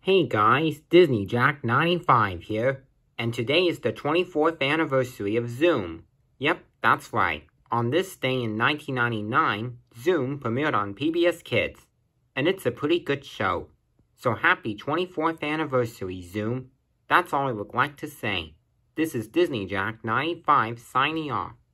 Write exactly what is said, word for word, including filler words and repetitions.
Hey guys, Disney Jack ninety-five here, and today is the twenty-fourth anniversary of Zoom. Yep, that's right. On this day in nineteen ninety-nine, Zoom premiered on P B S Kids, and it's a pretty good show. So happy twenty-fourth anniversary, Zoom. That's all I would like to say. This is Disney Jack ninety-five signing off.